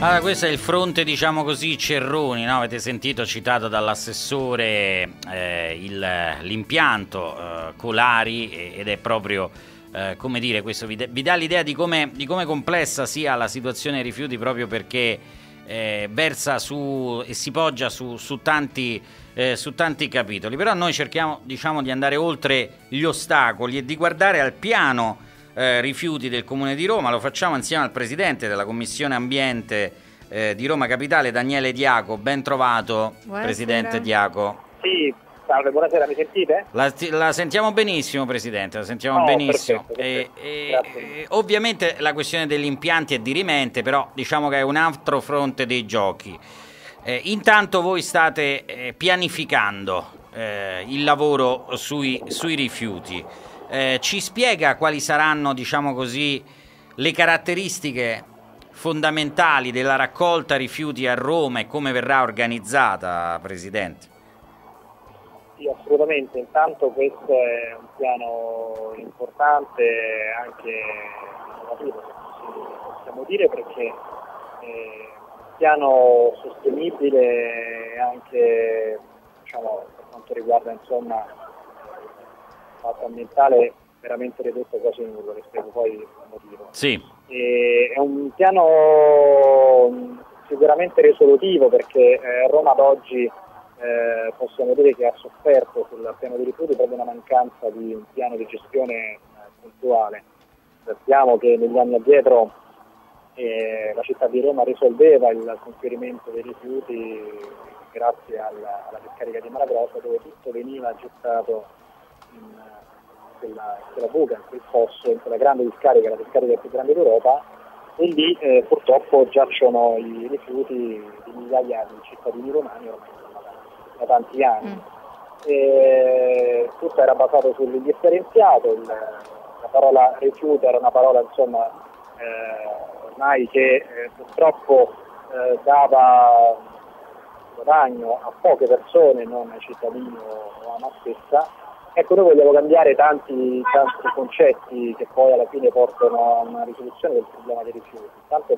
Allora, questo è il fronte, diciamo così, Cerroni, no? Avete sentito citato dall'assessore l'impianto Colari, ed è proprio, come dire, questo vi dà l'idea di come complessa sia la situazione dei rifiuti, proprio perché versa su e si poggia su tanti capitoli. Però noi cerchiamo, diciamo, di andare oltre gli ostacoli e di guardare al piano rifiuti del Comune di Roma. Lo facciamo insieme al presidente della Commissione Ambiente di Roma Capitale, Daniele Diaco. Ben trovato. Buonasera. Presidente Diaco. Sì, salve, buonasera, mi sentite? La sentiamo benissimo, Presidente, la sentiamo benissimo. Perfetto. Ovviamente la questione degli impianti è dirimente, però diciamo che è un altro fronte dei giochi. Intanto voi state pianificando il lavoro sui rifiuti. Ci spiega quali saranno, diciamo così, le caratteristiche fondamentali della raccolta rifiuti a Roma e come verrà organizzata, Presidente? Sì, assolutamente. Intanto questo è un piano importante, anche innovativo, se possiamo dire, perché un piano sostenibile anche, diciamo, per quanto riguarda, insomma, l'impatto ambientale veramente ridotto quasi nullo, che spiego poi il motivo. Sì. È un piano sicuramente risolutivo, perché Roma ad oggi possiamo dire che ha sofferto sul piano dei rifiuti proprio una mancanza di un piano di gestione puntuale. Sappiamo che negli anni addietro la città di Roma risolveva il conferimento dei rifiuti grazie alla discarica di Malagrossa, dove tutto veniva gettato in quella buca, in quel fosso, in quella grande discarica, la discarica più grande d'Europa, e lì purtroppo giacciono i rifiuti di migliaia di cittadini romani ormai da tanti anni. Tutto era basato sull'indifferenziato, la parola rifiuto era una parola, insomma, ormai che purtroppo dava guadagno a poche persone, non ai cittadini o a me stessa. Ecco, noi vogliamo cambiare tanti concetti che poi alla fine portano a una risoluzione del problema dei rifiuti. Tanto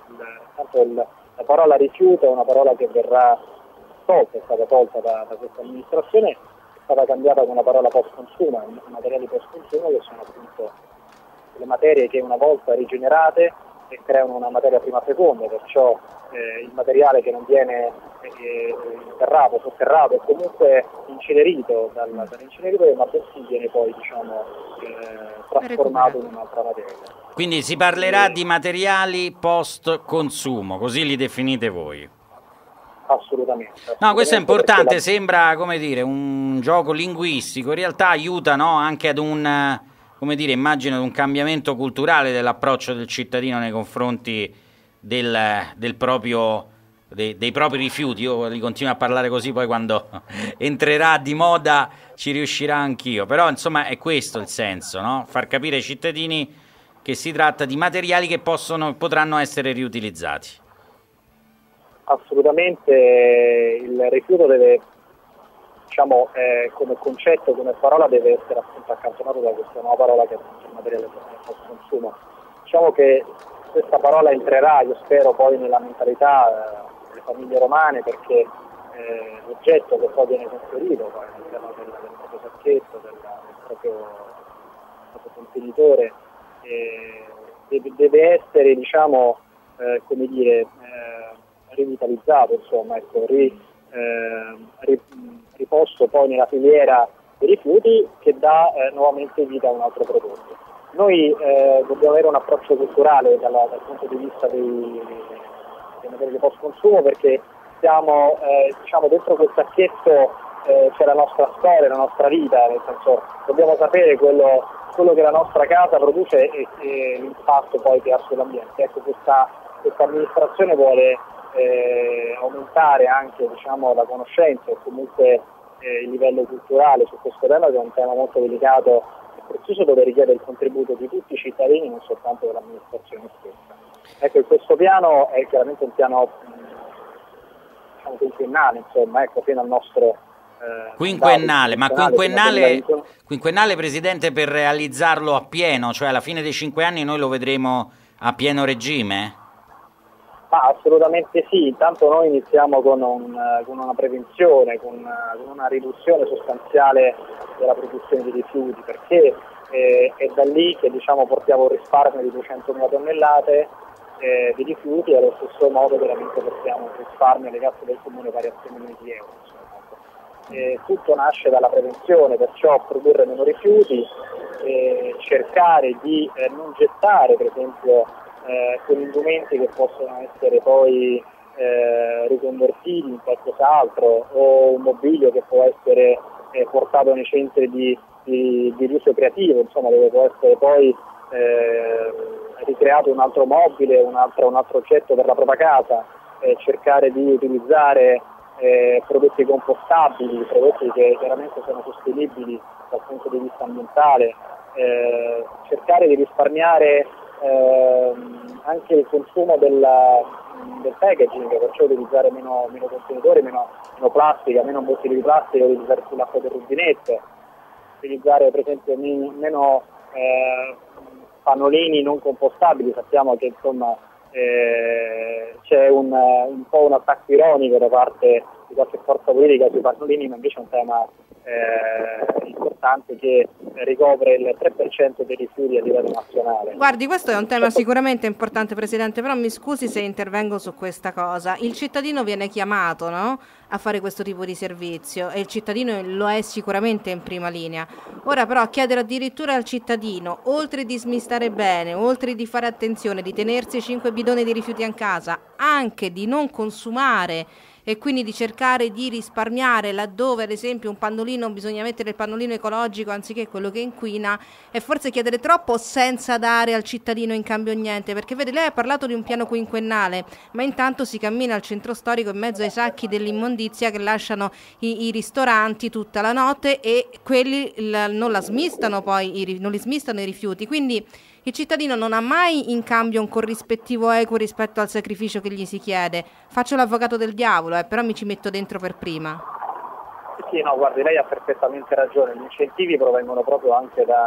la parola rifiuto è una parola che verrà tolta, è stata tolta da questa amministrazione, è stata cambiata con la parola post-consumo, materiali post-consumo, che sono appunto le materie che una volta rigenerate e creano una materia prima seconda, perciò il materiale che non viene interrato, sotterrato e comunque incenerito dall'inceneritore, ma bensì viene poi, diciamo, trasformato in un'altra materia. Quindi si parlerà di materiali post consumo, così li definite voi? Assolutamente. No, questo è importante, sembra, come dire, un gioco linguistico, in realtà aiuta, no, anche ad un, come dire, immagino ad un cambiamento culturale dell'approccio del cittadino nei confronti del proprio, dei propri rifiuti. Io li continuo a parlare così, poi quando entrerà di moda ci riuscirà anch'io, però insomma è questo il senso, no? Far capire ai cittadini che si tratta di materiali che potranno essere riutilizzati. Assolutamente, il rifiuto deve, diciamo, come concetto, come parola, deve essere appunto accantonato da questa nuova parola che è il materiale post consumo. Diciamo che questa parola entrerà, io spero, poi nella mentalità delle famiglie romane, perché l'oggetto che poi viene conferito all'interno del proprio sacchetto, del proprio contenitore, deve essere, diciamo, come dire, rivitalizzato, insomma, ecco, riposto poi nella filiera dei rifiuti, che dà nuovamente vita a un altro prodotto. Noi dobbiamo avere un approccio culturale dal punto di vista dei materiali post consumo, perché siamo, diciamo, dentro quel sacchetto c'è la nostra storia, la nostra vita, nel senso dobbiamo sapere quello che la nostra casa produce e l'impatto poi che ha sull'ambiente. Ecco, questa amministrazione vuole aumentare anche, diciamo, la conoscenza e comunque il livello culturale su questo tema, che è un tema molto delicato e prezioso, dove richiede il contributo di tutti i cittadini, non soltanto dell'amministrazione stessa. Ecco, questo piano è chiaramente un piano, diciamo, quinquennale, insomma, ecco, fino al nostro quinquennale, ma quinquennale, Presidente, per realizzarlo a pieno, cioè alla fine dei 5 anni noi lo vedremo a pieno regime? Assolutamente sì, intanto noi iniziamo con una prevenzione, con una riduzione sostanziale della produzione di rifiuti, perché è da lì che portiamo un risparmio di 200.000 tonnellate di rifiuti e allo stesso modo veramente portiamo un risparmio alle casse del comune pari a 6 milioni di euro. Tutto nasce dalla prevenzione, perciò produrre meno rifiuti, cercare di non gettare per esempio quegli indumenti che possono essere poi riconvertiti in qualcos'altro, o un mobilio che può essere portato nei centri di riuso creativo, insomma, dove può essere poi ricreato un altro mobile, un altro oggetto per la propria casa, cercare di utilizzare prodotti compostabili, prodotti che chiaramente sono sostenibili dal punto di vista ambientale, cercare di risparmiare anche il consumo del packaging, perciò utilizzare meno contenitori, meno plastica, meno bottiglie di plastica, utilizzare sull'acqua del rubinetto, utilizzare per esempio meno pannolini non compostabili. Sappiamo che insomma c'è un po' un attacco ironico da parte di qualche forza politica sui pannolini, ma invece è un tema importante che ricopre il 3% dei rifiuti a livello nazionale. Guardi, questo è un tema sicuramente importante, Presidente, però mi scusi se intervengo su questa cosa. Il cittadino viene chiamato, no, a fare questo tipo di servizio, e il cittadino lo è sicuramente in prima linea. Ora però chiedere addirittura al cittadino, oltre di smistare bene, oltre di fare attenzione, di tenersi 5 bidoni di rifiuti a casa, anche di non consumare e quindi di cercare di risparmiare laddove ad esempio un pannolino, bisogna mettere il pannolino ecologico anziché quello che inquina, e forse chiedere troppo senza dare al cittadino in cambio niente, perché vede, lei ha parlato di un piano quinquennale, ma intanto si cammina al centro storico in mezzo ai sacchi dell'immondizia che lasciano i ristoranti tutta la notte, e quelli non la smistano poi, non li smistano i rifiuti, quindi il cittadino non ha mai in cambio un corrispettivo equo rispetto al sacrificio che gli si chiede. Faccio l'avvocato del diavolo, però mi ci metto dentro per prima. Sì, no, guardi, lei ha perfettamente ragione. Gli incentivi provengono proprio anche da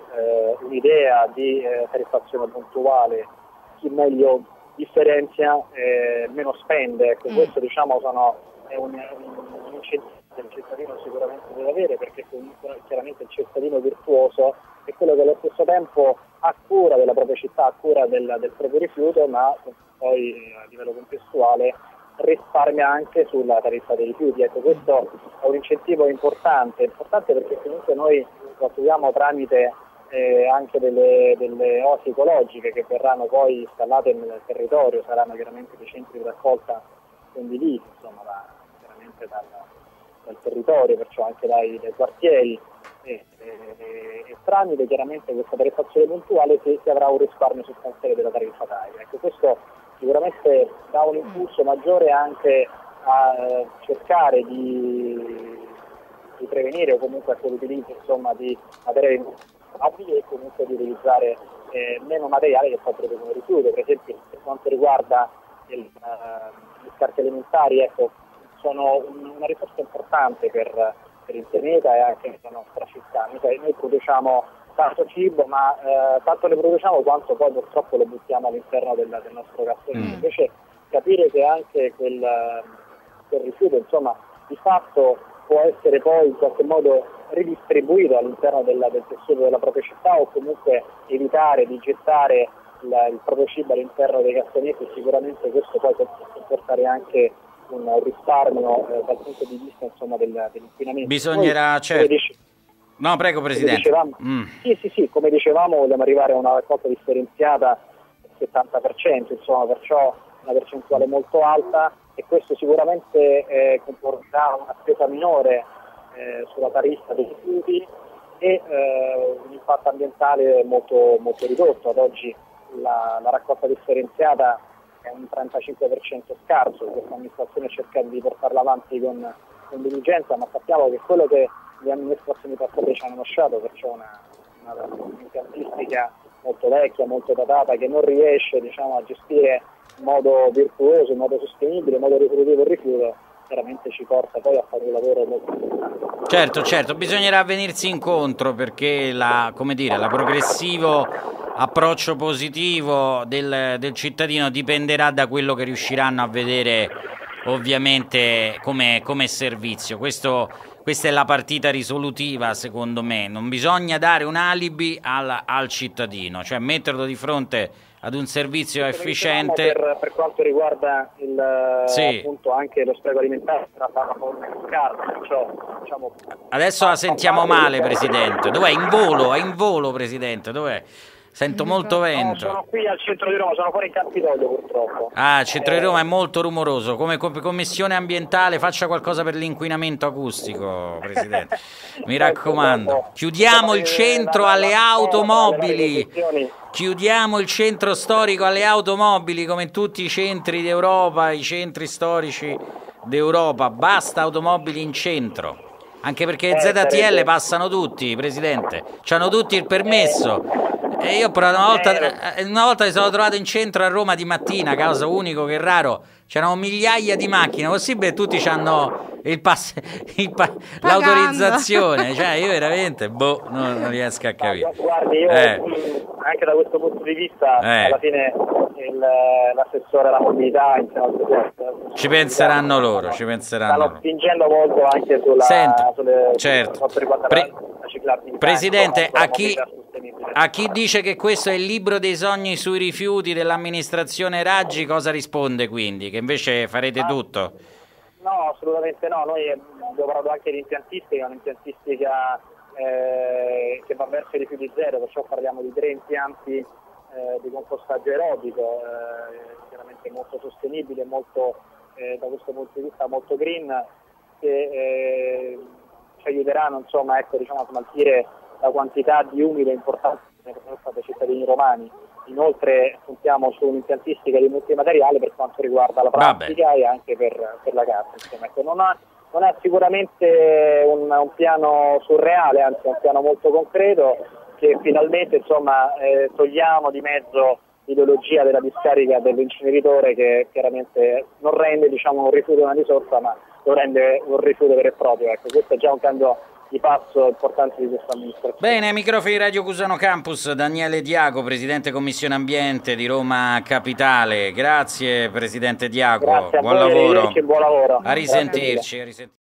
un'idea di tariffazione puntuale. Chi meglio differenzia meno spende. Ecco, questo è un incentivo che il cittadino sicuramente deve avere, perché comunque chiaramente il cittadino virtuoso è quello che allo stesso tempo ha cura della propria città, ha cura del proprio rifiuto, ma poi a livello contestuale risparmia anche sulla tariffa dei rifiuti. Ecco, questo è un incentivo importante perché comunque noi lo attuiamo tramite anche delle oasi ecologiche che verranno poi installate nel territorio, saranno chiaramente dei centri di raccolta condivisi, insomma, chiaramente dal territorio, perciò anche dai quartieri, e tramite chiaramente questa tariffazione puntuale si avrà un risparmio sostanziale della tariffataria. Ecco, questo sicuramente dà un impulso maggiore anche a cercare di prevenire o comunque a l'utilizzo di materie rinnovabili, e comunque di utilizzare meno materiale che poi producono rifiuti. Per esempio, per quanto riguarda gli scarti alimentari, ecco, sono una risorsa importante per il pianeta e anche per la nostra città. Noi produciamo tanto cibo, ma tanto ne produciamo quanto poi purtroppo lo buttiamo all'interno del nostro cassonetto. Invece capire che anche quel rifiuto, insomma, di fatto può essere poi in qualche modo ridistribuito all'interno del tessuto della propria città, o comunque evitare di gettare il proprio cibo all'interno dei cassonetti, sicuramente questo poi può portare anche un risparmio dal punto di vista, insomma, dell'inquinamento. Bisognerà, certo. No, prego, Presidente. Sì, come dicevamo, vogliamo arrivare a una raccolta differenziata del 70%, insomma, perciò una percentuale molto alta, e questo sicuramente comporterà una spesa minore sulla tariffa dei rifiuti e un impatto ambientale molto, molto ridotto. Ad oggi la raccolta differenziata è un 35% scarso, questa amministrazione cerca di portarla avanti con diligenza, ma sappiamo che quello che le amministrazioni passate ci hanno lasciato, perciò un'impiantistica molto vecchia, molto datata, che non riesce a gestire in modo virtuoso, in modo sostenibile, in modo risolutivo il rifiuto, chiaramente ci porta poi a fare un lavoro molto importante. Certo, bisognerà venirsi incontro, perché la progressivo approccio positivo del cittadino dipenderà da quello che riusciranno a vedere ovviamente come servizio. Questa è la partita risolutiva, secondo me. Non bisogna dare un alibi al cittadino, cioè metterlo di fronte ad un servizio efficiente. Per quanto riguarda appunto anche lo spreco alimentare, una forma di scarsa, diciamo, adesso la sentiamo male, Presidente. Dov'è? È in volo, Presidente, dov'è? Sento molto vento. No, sono qui al centro di Roma, sono fuori in Campidoglio purtroppo. Ah, il centro di Roma è molto rumoroso. Come commissione ambientale faccia qualcosa per l'inquinamento acustico, Presidente. Mi raccomando. Chiudiamo il centro alle automobili. Chiudiamo il centro storico alle automobili come in tutti i centri d'Europa, i centri storici d'Europa. Basta automobili in centro. Anche perché ZTL passano tutti, Presidente. C'hanno tutti il permesso. E io però una volta mi sono trovato in centro a Roma di mattina, caso unico che raro, c'erano migliaia di macchine, possibile tutti hanno l'autorizzazione, cioè io veramente non riesco a capire. Guardi, io anche da questo punto di vista alla fine l'assessore alla mobilità insieme al presidente ci penseranno loro, stanno spingendo molto anche sulle certo. quanto riguarda la ciclabilità. Presidente, a chi dice che questo è il libro dei sogni sui rifiuti dell'amministrazione Raggi, cosa risponde quindi? Che invece farete tutto? No, assolutamente no. Noi abbiamo parlato anche di impiantistica, un'impiantistica che va verso i rifiuti zero, perciò parliamo di 3 impianti di compostaggio aerobico, chiaramente molto sostenibile, molto da questo punto di vista molto green, che ci aiuteranno a smaltire la quantità di umile importante che sono state ai cittadini romani. Inoltre puntiamo su un'impiantistica di multimateriale per quanto riguarda la plastica e anche per la carta. Ecco, non è sicuramente un piano surreale, anzi è un piano molto concreto che finalmente togliamo di mezzo l'ideologia della discarica dell'inceneritore, che chiaramente non rende un rifiuto una risorsa, ma lo rende un rifiuto vero e proprio. Ecco, questo è già un cambio di passo importante di questa amministrazione. Bene, microfoni Radio Cusano Campus, Daniele Diaco, Presidente Commissione Ambiente di Roma Capitale. Grazie Presidente Diaco, Grazie a buon voi, lavoro. buon lavoro. A risentirci.